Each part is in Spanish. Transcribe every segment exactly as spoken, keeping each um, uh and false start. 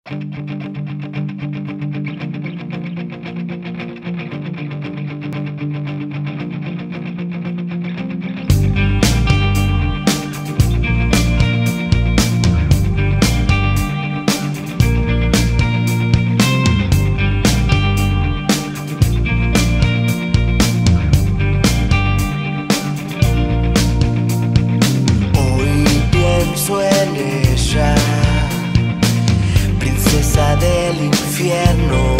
En ella, princesa del infierno,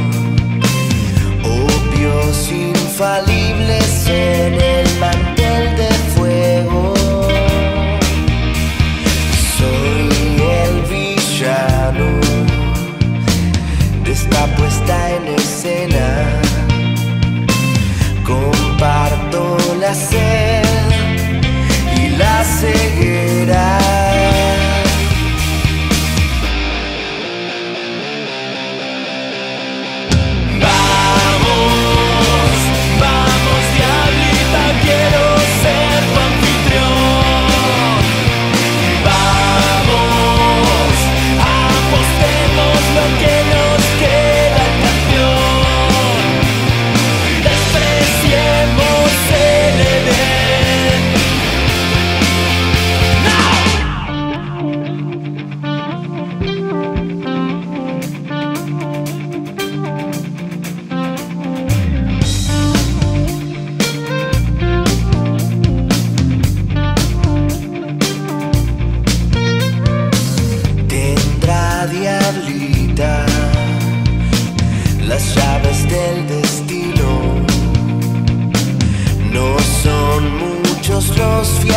opios infalibles en el mantel de fuego. Soy el villano de esta puesta en escena. Comparto la sed y la ceguera. Diablita, las llaves del destino. No son muchos los fieles